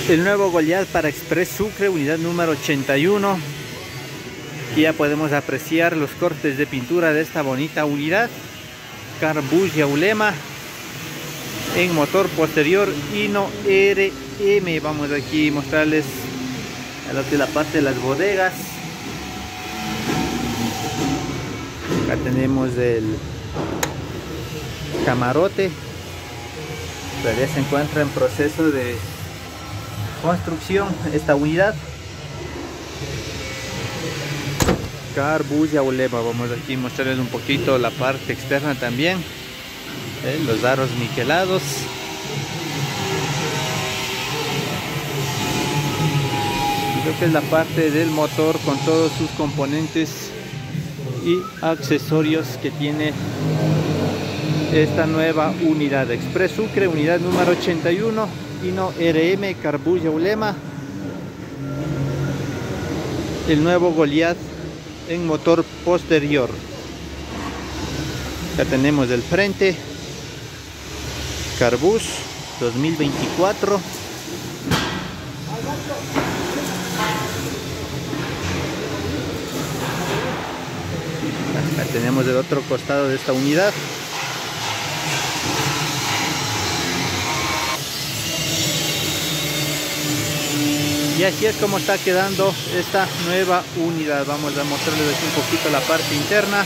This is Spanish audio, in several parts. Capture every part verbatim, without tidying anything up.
El nuevo Goliath para Express Sucre, unidad número ochenta y uno. Aquí ya podemos apreciar los cortes de pintura de esta bonita unidad. Carbus y Ulema. En motor posterior Hino R M. Vamos aquí a mostrarles a lo que es la parte de las bodegas. Acá tenemos el camarote. Todavía se encuentra en proceso de construcción esta unidad. Carbus y Ulema. Vamos aquí a mostrarles un poquito la parte externa también. ¿Eh? Los aros niquelados. Creo que es la parte del motor con todos sus componentes y accesorios que tiene esta nueva unidad. Express Sucre, unidad número ochenta y uno. Hino R M, Carbus y Ulema. El nuevo Goliath en motor posterior. Ya tenemos del frente Carbus dos mil veinticuatro. Acá tenemos del otro costado de esta unidad. Y así es como está quedando esta nueva unidad. Vamos a mostrarles aquí un poquito la parte interna.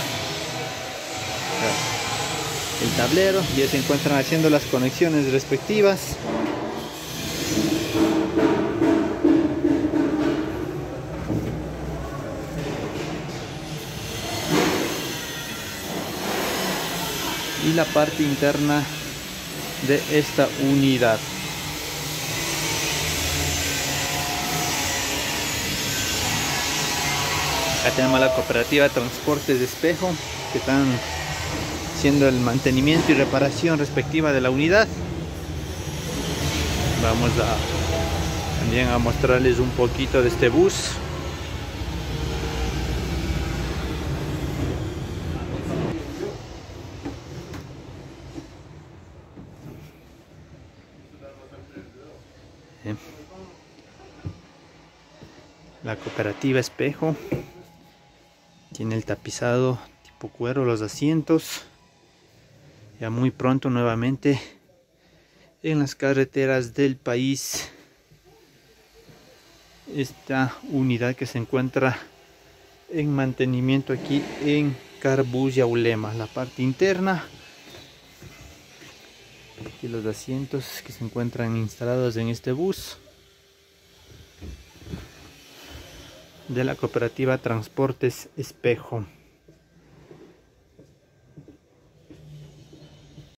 El tablero. Ya se encuentran haciendo las conexiones respectivas. Y la parte interna de esta unidad. Acá tenemos la cooperativa Transportes de Espejo, que están haciendo el mantenimiento y reparación respectiva de la unidad. Vamos a también a mostrarles un poquito de este bus. La cooperativa Espejo tiene el tapizado tipo cuero, los asientos. Ya muy pronto nuevamente en las carreteras del país esta unidad que se encuentra en mantenimiento aquí en Carbus y Ulema. La parte interna, aquí los asientos que se encuentran instalados en este bus de la cooperativa Transportes Espejo.